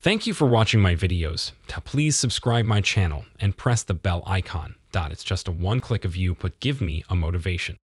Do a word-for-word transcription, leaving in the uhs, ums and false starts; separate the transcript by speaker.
Speaker 1: Thank you for watching my videos. Please subscribe my channel and press the bell icon. It's just a one click of you, but give me a motivation.